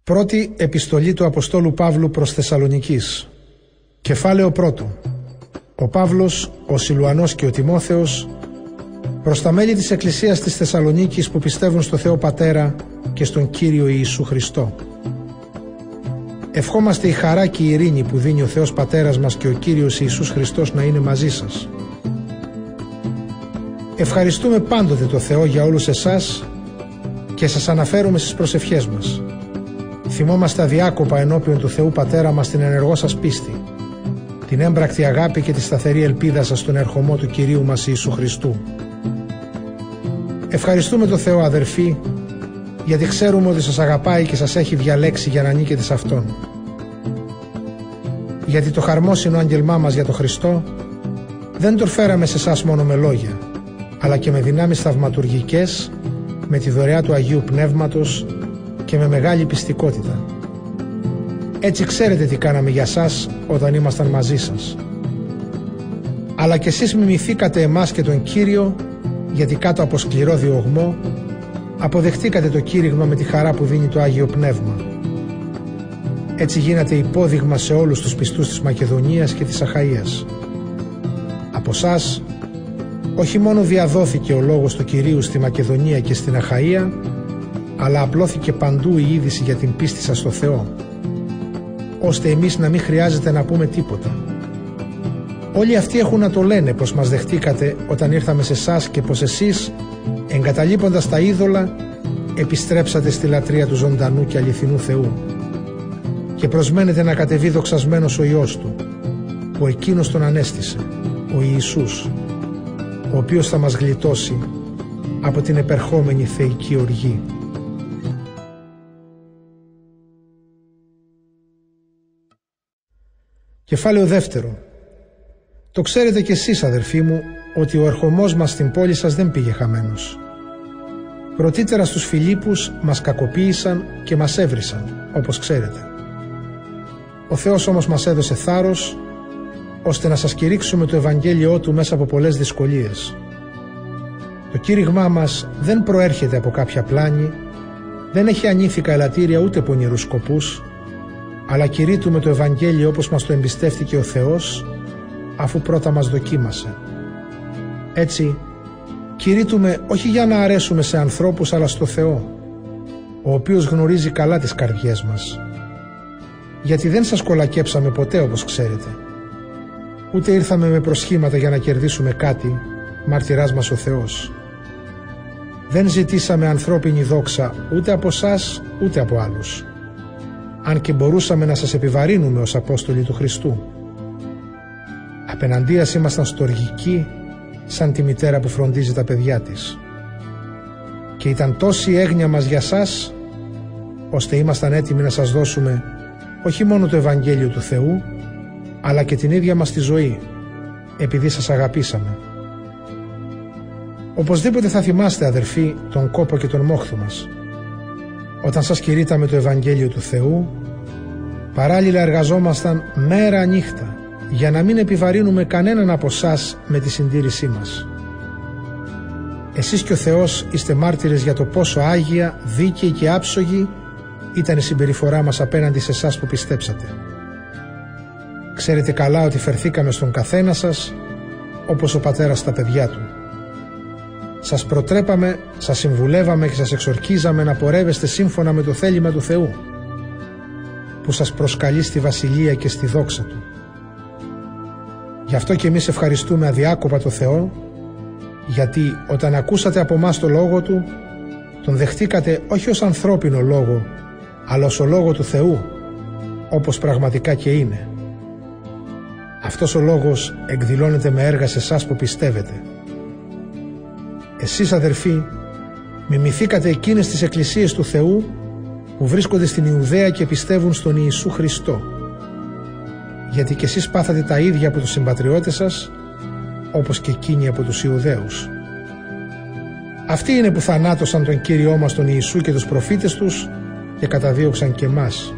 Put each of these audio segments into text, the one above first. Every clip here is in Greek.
Πρώτη επιστολή του Αποστόλου Παύλου προς Θεσσαλονικής. Κεφάλαιο 1. Ο Παύλος, ο Σιλουανός και ο Τιμόθεος προς τα μέλη της Εκκλησίας της Θεσσαλονίκης που πιστεύουν στο Θεό Πατέρα και στον Κύριο Ιησού Χριστό. Ευχόμαστε η χαρά και η ειρήνη που δίνει ο Θεός Πατέρας μας και ο Κύριος Ιησούς Χριστός να είναι μαζί σας. Ευχαριστούμε πάντοτε το Θεό για όλους εσάς και σας αναφέρουμε στις προσευχές μας. Θυμόμαστε αδιάκοπα ενώπιον του Θεού Πατέρα μας την ενεργό σας πίστη, την έμπρακτη αγάπη και τη σταθερή ελπίδα σας στον ερχομό του Κυρίου μας Ιησού Χριστού. Ευχαριστούμε το Θεό, αδερφοί, γιατί ξέρουμε ότι σας αγαπάει και σας έχει διαλέξει για να νίκετε σε Αυτόν. Γιατί το χαρμόσυνο άγγελμά μας για τον Χριστό δεν το φέραμε σε εσάς μόνο με λόγια, αλλά και με δυνάμεις θαυματουργικές, με τη δωρεά του Αγίου Πνεύματος και με μεγάλη πιστικότητα. Έτσι ξέρετε τι κάναμε για σας όταν ήμασταν μαζί σας. Αλλά κι εσείς μιμηθήκατε εμάς και τον Κύριο, γιατί κάτω από σκληρό διωγμό αποδεχτήκατε το κήρυγμα με τη χαρά που δίνει το Άγιο Πνεύμα. Έτσι γίνατε υπόδειγμα σε όλους τους πιστούς της Μακεδονίας και της Αχαΐας. Από σας όχι μόνο διαδόθηκε ο λόγος του Κυρίου στη Μακεδονία και στην Αχαΐα, αλλά απλώθηκε παντού η είδηση για την πίστη σας στο Θεό, ώστε εμείς να μην χρειάζεται να πούμε τίποτα. Όλοι αυτοί έχουν να το λένε πως μας δεχτήκατε όταν ήρθαμε σε εσάς και πως εσείς, εγκαταλείποντας τα είδωλα, επιστρέψατε στη λατρεία του ζωντανού και αληθινού Θεού και προσμένετε να κατεβεί δοξασμένος ο Υιός Του, που Εκείνος Τον ανέστησε, ο Ιησούς, ο οποίος θα μας γλιτώσει από την επερχόμενη θεϊκή οργή. Κεφάλαιο 2. Το ξέρετε κι εσείς, αδερφοί μου, ότι ο ερχομός μας στην πόλη σας δεν πήγε χαμένος. Πρωτήτερα στους Φιλίππους μας κακοποίησαν και μας έβρισαν, όπως ξέρετε. Ο Θεός όμως μας έδωσε θάρρος, ώστε να σας κηρύξουμε το Ευαγγέλιό Του μέσα από πολλές δυσκολίες. Το κήρυγμά μας δεν προέρχεται από κάποια πλάνη, δεν έχει ανήθικα ελαττήρια ούτε πονηρούς σκοπούς, αλλά κηρύττουμε το Ευαγγέλιο όπως μας το εμπιστεύτηκε ο Θεός, αφού πρώτα μας δοκίμασε. Έτσι, κηρύττουμε όχι για να αρέσουμε σε ανθρώπους, αλλά στο Θεό, ο οποίος γνωρίζει καλά τις καρδιές μας. Γιατί δεν σας κολακέψαμε ποτέ, όπως ξέρετε. Ούτε ήρθαμε με προσχήματα για να κερδίσουμε κάτι, μάρτυράς μας ο Θεός. Δεν ζητήσαμε ανθρώπινη δόξα ούτε από σας ούτε από άλλους, αν και μπορούσαμε να σας επιβαρύνουμε ως Απόστολοι του Χριστού. Απεναντίας ήμασταν στοργικοί σαν τη μητέρα που φροντίζει τα παιδιά της. Και ήταν τόση η έγνοια μας για σας, ώστε ήμασταν έτοιμοι να σας δώσουμε όχι μόνο το Ευαγγέλιο του Θεού, αλλά και την ίδια μας τη ζωή, επειδή σας αγαπήσαμε. Οπωσδήποτε θα θυμάστε, αδερφοί, τον κόπο και τον μόχθο μας. Όταν σας κηρύτταμε το Ευαγγέλιο του Θεού, παράλληλα εργαζόμασταν μέρα νύχτα, για να μην επιβαρύνουμε κανέναν από εσάς με τη συντήρησή μας. Εσείς και ο Θεός είστε μάρτυρες για το πόσο άγια, δίκαιη και άψογη ήταν η συμπεριφορά μας απέναντι σε εσάς που πιστέψατε. Ξέρετε καλά ότι φερθήκαμε στον καθένα σας όπως ο πατέρας στα παιδιά του. Σας προτρέπαμε, σας συμβουλεύαμε και σας εξορκίζαμε να πορεύεστε σύμφωνα με το θέλημα του Θεού, που σας προσκαλεί στη βασιλεία και στη δόξα Του. Γι' αυτό και εμείς ευχαριστούμε αδιάκοπα το Θεό, γιατί όταν ακούσατε από μας το Λόγο Του, τον δεχτήκατε όχι ως ανθρώπινο λόγο, αλλά ως ο Λόγο του Θεού, όπως πραγματικά και είναι. Αυτός ο Λόγος εκδηλώνεται με έργα σε εσάς που πιστεύετε. Εσείς, αδερφοί, μιμηθήκατε εκείνες τις εκκλησίες του Θεού που βρίσκονται στην Ιουδαία και πιστεύουν στον Ιησού Χριστό, γιατί και εσείς πάθατε τα ίδια από τους συμπατριώτες σας, όπως και εκείνοι από τους Ιουδαίους. Αυτοί είναι που θανάτωσαν τον Κύριό μας τον Ιησού και τους προφήτες τους και καταδίωξαν και εμάς.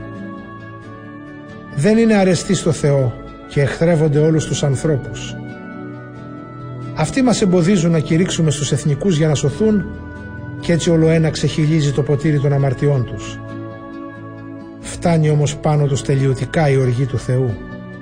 Δεν είναι αρεστοί στο Θεό και εχθρεύονται όλους τους ανθρώπους. Αυτοί μας εμποδίζουν να κηρύξουμε στους εθνικούς για να σωθούν, και έτσι ολοένα ξεχυλίζει το ποτήρι των αμαρτιών τους. φτάνει όμως πάνω τους τελειωτικά η οργή του Θεού.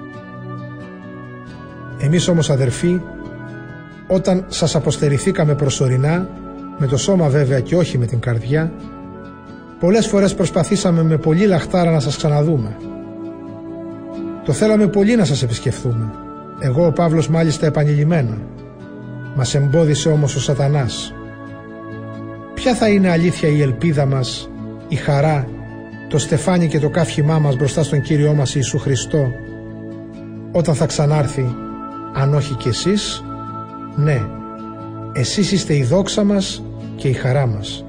Εμείς όμως, αδερφοί, όταν σας αποστερηθήκαμε προσωρινά, με το σώμα βέβαια και όχι με την καρδιά, πολλές φορές προσπαθήσαμε με πολύ λαχτάρα να σας ξαναδούμε. Το θέλαμε πολύ να σας επισκεφθούμε, εγώ ο Παύλος μάλιστα επανειλημμένα. Μας εμπόδισε όμως ο σατανάς. Ποια θα είναι αλήθεια η ελπίδα μας, η χαρά, το στεφάνι και το καύχημά μας μπροστά στον Κύριό μας Ιησού Χριστό, όταν θα ξανάρθει, αν όχι κι εσείς? Ναι, εσείς είστε η δόξα μας και η χαρά μας.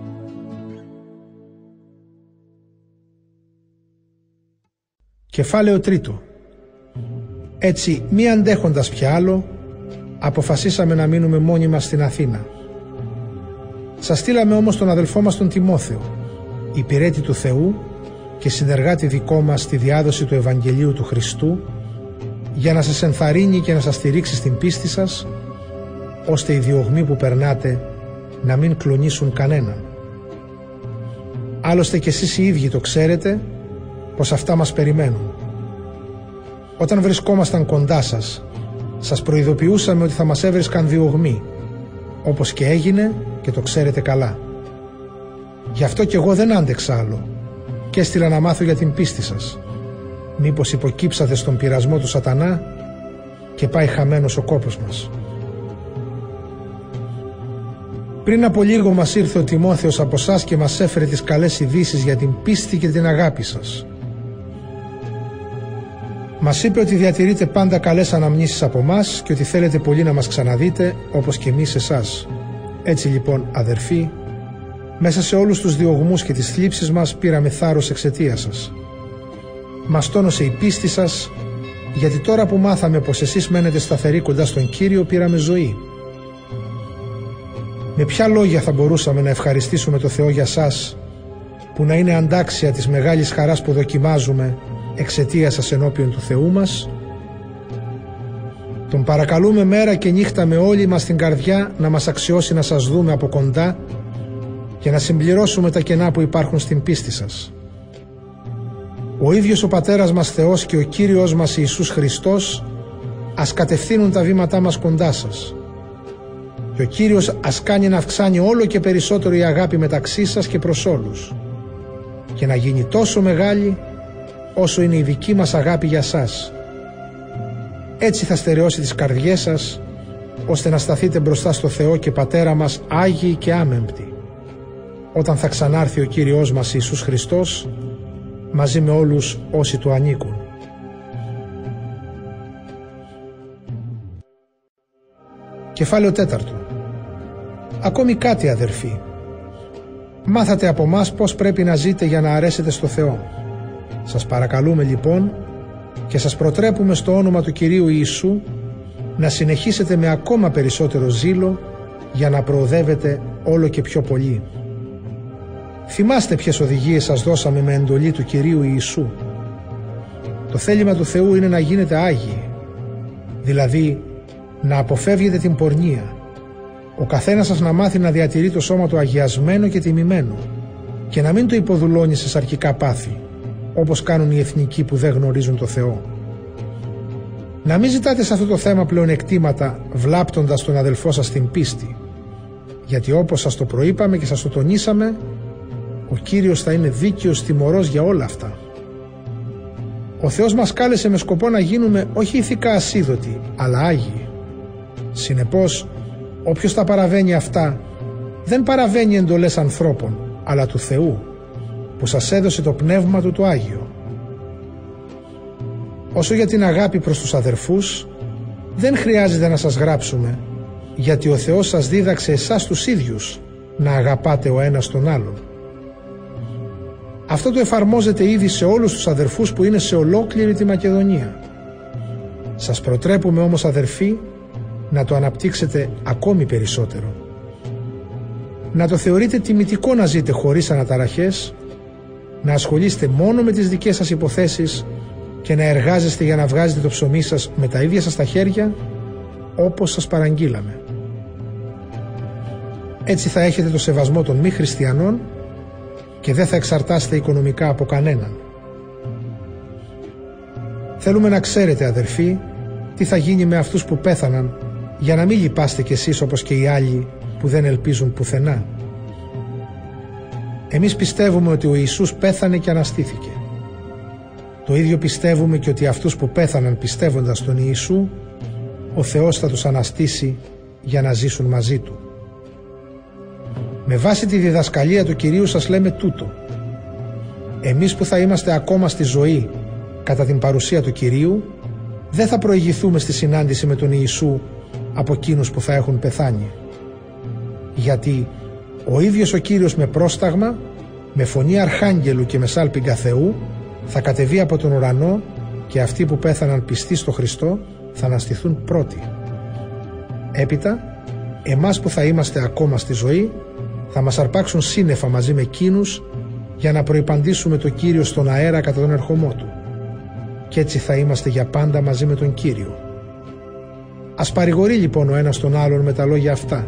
Κεφάλαιο 3. Έτσι, μη αντέχοντας πια άλλο, αποφασίσαμε να μείνουμε μόνοι μας στην Αθήνα. Σας στείλαμε όμως τον αδελφό μας τον Τιμόθεο, υπηρέτη του Θεού και συνεργάτη δικό μας στη διάδοση του Ευαγγελίου του Χριστού, για να σας ενθαρρύνει και να σας στηρίξει στην πίστη σας, ώστε οι διωγμοί που περνάτε να μην κλονίσουν κανέναν. Άλλωστε κι εσείς οι ίδιοι το ξέρετε πως αυτά μας περιμένουν. Όταν βρισκόμασταν κοντά σας, σας προειδοποιούσαμε ότι θα μας έβρισκαν διωγμοί, όπως και έγινε και το ξέρετε καλά. Γι' αυτό κι εγώ δεν άντεξα άλλο και έστειλα να μάθω για την πίστη σας. Μήπως υποκύψατε στον πειρασμό του σατανά και πάει χαμένος ο κόπος μας. Πριν από λίγο μας ήρθε ο Τιμόθεος από εσάς και μας έφερε τις καλές ειδήσεις για την πίστη και την αγάπη σας. Μας είπε ότι διατηρείτε πάντα καλές αναμνήσεις από μας και ότι θέλετε πολύ να μας ξαναδείτε, όπως και εμείς εσάς. Έτσι λοιπόν, αδερφοί, μέσα σε όλους τους διωγμούς και τις θλίψεις μας πήραμε θάρρος εξαιτίας σας. Μας τόνωσε η πίστη σας, γιατί τώρα που μάθαμε πως εσείς μένετε σταθεροί κοντά στον Κύριο, πήραμε ζωή. Με ποια λόγια θα μπορούσαμε να ευχαριστήσουμε το Θεό για σας, που να είναι αντάξια της μεγάλης χαράς που δοκιμάζουμε εξαιτίας σας ενώπιον του Θεού μας? Τον παρακαλούμε μέρα και νύχτα με όλη μας την καρδιά να μας αξιώσει να σας δούμε από κοντά και να συμπληρώσουμε τα κενά που υπάρχουν στην πίστη σας. Ο ίδιος ο Πατέρας μας Θεός και ο Κύριος μας Ιησούς Χριστός ας κατευθύνουν τα βήματά μας κοντά σας. Και ο Κύριος ας κάνει να αυξάνει όλο και περισσότερο η αγάπη μεταξύ σας και προς όλους, και να γίνει τόσο μεγάλη όσο είναι η δική μας αγάπη για σας. Έτσι θα στερεώσει τις καρδιές σας, ώστε να σταθείτε μπροστά στο Θεό και Πατέρα μας άγιοι και άμεμπτοι, όταν θα ξανάρθει ο Κύριος μας Ιησούς Χριστός μαζί με όλους όσοι του ανήκουν. Κεφάλαιο 4. Ακόμη κάτι, αδερφοί. Μάθατε από μας πώς πρέπει να ζείτε για να αρέσετε στο Θεό. Σας παρακαλούμε λοιπόν και σας προτρέπουμε στο όνομα του Κυρίου Ιησού να συνεχίσετε με ακόμα περισσότερο ζήλο για να προοδεύετε όλο και πιο πολύ. Θυμάστε ποιες οδηγίες σας δώσαμε με εντολή του Κυρίου Ιησού. Το θέλημα του Θεού είναι να γίνετε άγιοι, δηλαδή να αποφεύγετε την πορνεία. Ο καθένας σας να μάθει να διατηρεί το σώμα του αγιασμένο και τιμημένο και να μην το υποδουλώνει σε σαρκικά πάθη, όπως κάνουν οι εθνικοί που δεν γνωρίζουν το Θεό. Να μην ζητάτε σε αυτό το θέμα πλεονεκτήματα βλάπτοντας τον αδελφό σας στην πίστη, γιατί όπως σας το προείπαμε και σας το τονίσαμε, ο Κύριος θα είναι δίκαιος τιμωρός για όλα αυτά. Ο Θεός μας κάλεσε με σκοπό να γίνουμε όχι ηθικά ασίδωτοι, αλλά άγιοι. Συνεπώς, όποιος τα παραβαίνει αυτά, δεν παραβαίνει εντολές ανθρώπων, αλλά του Θεού, που σας έδωσε το πνεύμα του το Άγιο. Όσο για την αγάπη προς τους αδερφούς, δεν χρειάζεται να σας γράψουμε, γιατί ο Θεός σας δίδαξε εσάς τους ίδιους να αγαπάτε ο ένας τον άλλον. Αυτό το εφαρμόζεται ήδη σε όλους τους αδερφούς που είναι σε ολόκληρη τη Μακεδονία. Σας προτρέπουμε όμως, αδερφοί, να το αναπτύξετε ακόμη περισσότερο. Να το θεωρείτε τιμητικό να ζείτε χωρίς αναταραχές, να ασχολείστε μόνο με τις δικές σας υποθέσεις και να εργάζεστε για να βγάζετε το ψωμί σας με τα ίδια σας τα χέρια, όπως σας παραγγείλαμε. Έτσι θα έχετε το σεβασμό των μη χριστιανών και δεν θα εξαρτάστε οικονομικά από κανέναν. Θέλουμε να ξέρετε, αδερφοί, τι θα γίνει με αυτούς που πέθαναν, για να μην λυπάστε κι εσείς όπως και οι άλλοι που δεν ελπίζουν πουθενά. Εμείς πιστεύουμε ότι ο Ιησούς πέθανε και αναστήθηκε. Το ίδιο πιστεύουμε και ότι αυτούς που πέθαναν πιστεύοντας τον Ιησού, ο Θεός θα τους αναστήσει για να ζήσουν μαζί Του. Με βάση τη διδασκαλία του Κυρίου σας λέμε τούτο. Εμείς που θα είμαστε ακόμα στη ζωή κατά την παρουσία του Κυρίου, δεν θα προηγηθούμε στη συνάντηση με τον Ιησού από εκείνους που θα έχουν πεθάνει. Γιατί ο ίδιος ο Κύριος με πρόσταγμα, με φωνή αρχάγγελου και με σάλπιγγα Θεού, θα κατεβεί από τον ουρανό και αυτοί που πέθαναν πιστοί στο Χριστό θα αναστηθούν πρώτοι. Έπειτα, εμάς που θα είμαστε ακόμα στη ζωή, θα μας αρπάξουν σύννεφα μαζί με εκείνους για να προϋπαντήσουμε το Κύριο στον αέρα κατά τον ερχομό Του. Κι έτσι θα είμαστε για πάντα μαζί με τον Κύριο. Ας παρηγορεί λοιπόν ο ένας τον άλλον με τα λόγια αυτά.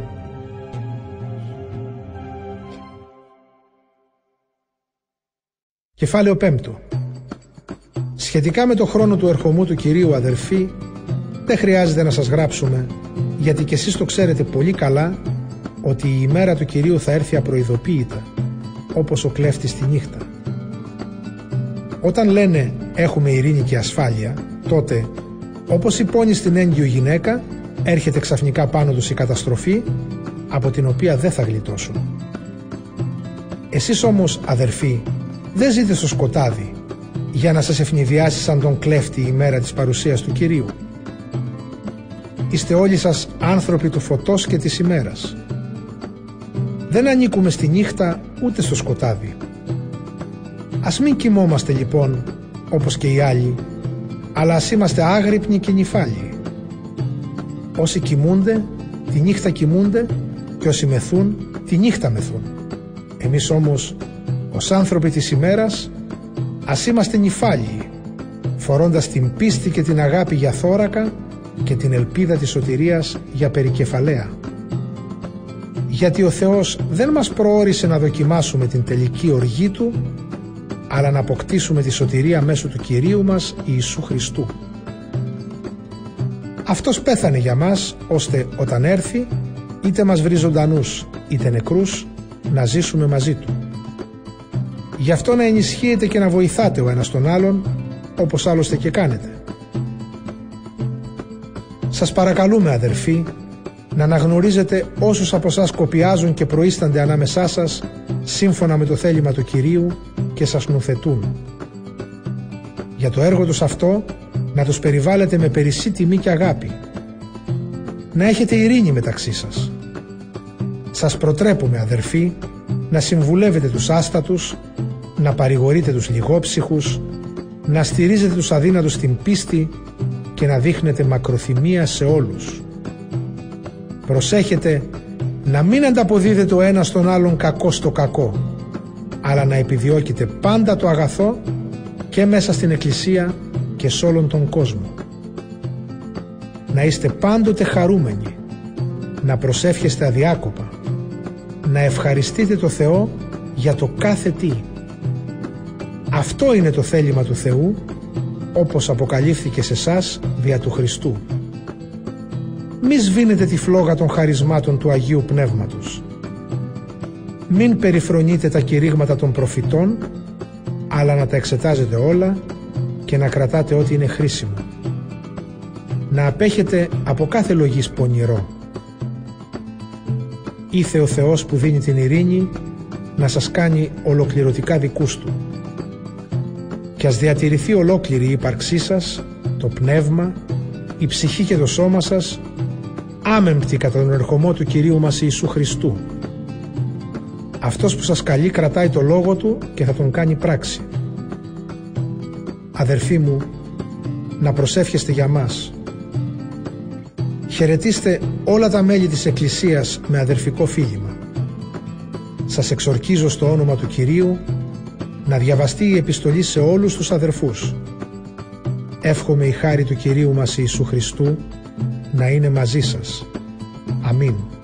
Κεφάλαιο 5. Σχετικά με το χρόνο του ερχομού του Κυρίου, αδερφοί, δεν χρειάζεται να σας γράψουμε, γιατί κι εσείς το ξέρετε πολύ καλά, ότι η ημέρα του Κυρίου θα έρθει απροειδοποίητα, όπως ο κλέφτης τη νύχτα. Όταν λένε έχουμε ειρήνη και ασφάλεια, τότε, όπως υπόνει στην έγκυο γυναίκα, έρχεται ξαφνικά πάνω τους η καταστροφή, από την οποία δεν θα γλιτώσουν. Εσείς όμως, αδερφοί, δεν ζείτε στο σκοτάδι για να σας ευνηδιάσει σαν τον κλέφτη η ημέρα της παρουσίας του Κυρίου. Είστε όλοι σας άνθρωποι του φωτός και της ημέρας. Δεν ανήκουμε στη νύχτα ούτε στο σκοτάδι. Ας μην κοιμόμαστε λοιπόν όπως και οι άλλοι, αλλά ας είμαστε άγρυπνοι και νηφάλιοι. Όσοι κοιμούνται, τη νύχτα κοιμούνται, και όσοι μεθούν, τη νύχτα μεθούν. Εμείς όμως, ως άνθρωποι της ημέρας, ας είμαστε νηφάλιοι, φορώντας την πίστη και την αγάπη για θώρακα και την ελπίδα της σωτηρίας για περικεφαλαία. Γιατί ο Θεός δεν μας προώρισε να δοκιμάσουμε την τελική οργή Του, αλλά να αποκτήσουμε τη σωτηρία μέσω του Κυρίου μας Ιησού Χριστού. Αυτός πέθανε για μας, ώστε όταν έρθει, είτε μας βρει ζωντανούς είτε νεκρούς, να ζήσουμε μαζί Του. Γι' αυτό να ενισχύετε και να βοηθάτε ο ένας τον άλλον, όπως άλλωστε και κάνετε. Σας παρακαλούμε, αδερφοί, να αναγνωρίζετε όσους από εσάς κοπιάζουν και προείστανται ανάμεσά σας, σύμφωνα με το θέλημα του Κυρίου, και σας νουθετούν. Για το έργο τους αυτό, να τους περιβάλλετε με περισσή τιμή και αγάπη. Να έχετε ειρήνη μεταξύ σας. Σας προτρέπουμε, αδερφοί, να συμβουλεύετε τους άστατους, να παρηγορείτε τους λιγόψυχους, να στηρίζετε τους αδύνατους στην πίστη και να δείχνετε μακροθυμία σε όλους. Προσέχετε να μην ανταποδίδετε ο ένας τον άλλον κακό στο κακό, αλλά να επιδιώκετε πάντα το αγαθό και μέσα στην Εκκλησία και σε όλον τον κόσμο. Να είστε πάντοτε χαρούμενοι, να προσεύχεστε αδιάκοπα, να ευχαριστείτε το Θεό για το κάθε τι. Αυτό είναι το θέλημα του Θεού, όπως αποκαλύφθηκε σε εσάς δια του Χριστού. Μη σβήνετε τη φλόγα των χαρισμάτων του Αγίου Πνεύματος. Μην περιφρονείτε τα κηρύγματα των προφητών, αλλά να τα εξετάζετε όλα και να κρατάτε ό,τι είναι χρήσιμο. Να απέχετε από κάθε λογής πονηρό. Ήθε ο Θεός που δίνει την ειρήνη να σας κάνει ολοκληρωτικά δικούς Του. Και ας διατηρηθεί ολόκληρη η ύπαρξή σας, το πνεύμα, η ψυχή και το σώμα σας, άμεμπτη κατά τον ερχομό του Κυρίου μας Ιησού Χριστού. Αυτός που σας καλεί κρατάει το λόγο Του και θα τον κάνει πράξη. Αδερφοί μου, να προσεύχεστε για μας. Χαιρετίστε όλα τα μέλη της Εκκλησίας με αδερφικό φίλημα. Σας εξορκίζω στο όνομα του Κυρίου να διαβαστεί η επιστολή σε όλους τους αδερφούς. Εύχομαι η χάρη του Κυρίου μας Ιησού Χριστού να είναι μαζί σας. Αμήν.